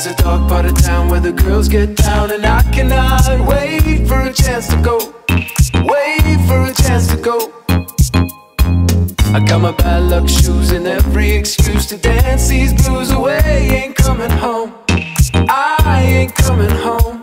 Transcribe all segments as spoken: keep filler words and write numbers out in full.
There's a dark part of town where the girls get down, and I cannot wait for a chance to go. Wait for a chance to go. I got my bad luck shoes and every excuse to dance these blues away. Ain't coming home, I ain't coming home.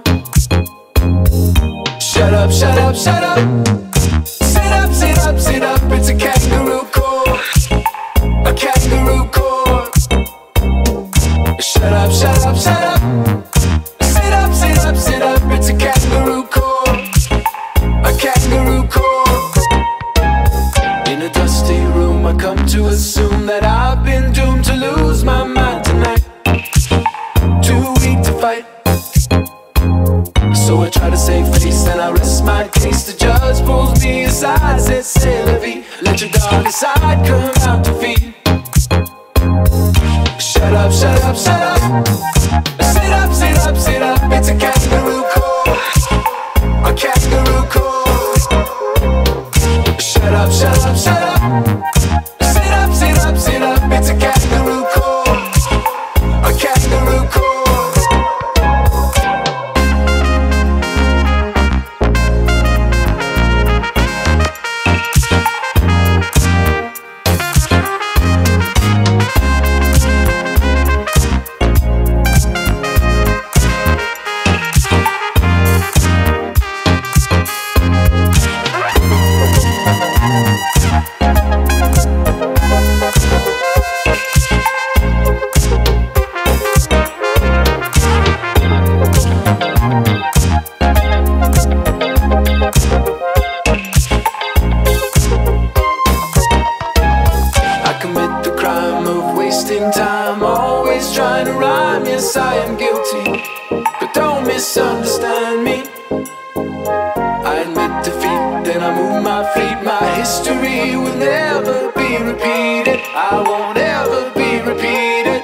Shut up, shut up, shut up. Sit up, sit up, sit up. It's a kangaroo court, a kangaroo court. Shut up, shut up, shut up. Sit up, sit up, sit up. It's a kangaroo court, a kangaroo court. In a dusty room I come to assume that I've been doomed to lose my mind tonight. Too weak to fight, so I try to save face and I rest my case. The judge pulls me aside, says, "C'est la vie. Let your dark side come out to feed." Shut up, shut up, shut up. Sit up, sit up, sit up. It's a kangaroo court, a kangaroo court. Shut up, shut up, shut up. Sit up, sit up, sit up. It's a kangaroo court, a kangaroo court. Time, always trying to rhyme. Yes, I am guilty, but don't misunderstand me. I admit defeat, then I move my feet. My history will never be repeated. I won't ever be repeated.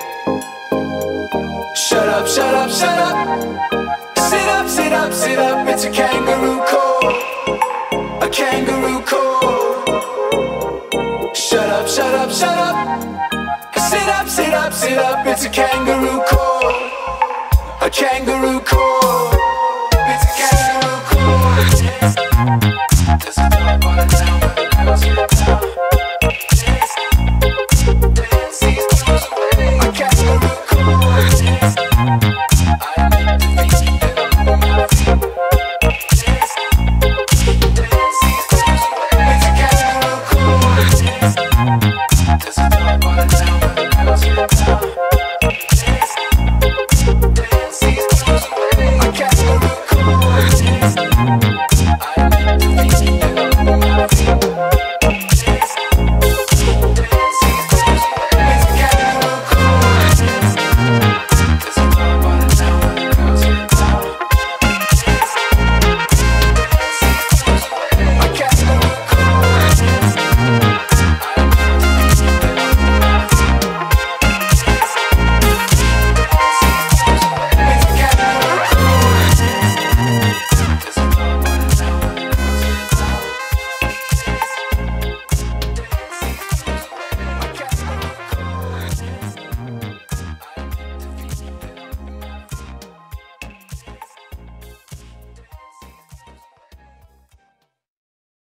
Shut up, shut up, shut up. Sit up, sit up, sit up. It's a kangaroo court, a kangaroo court. Shut up, shut up, shut up. Sit up, sit up, sit up, it's a kangaroo court, a kangaroo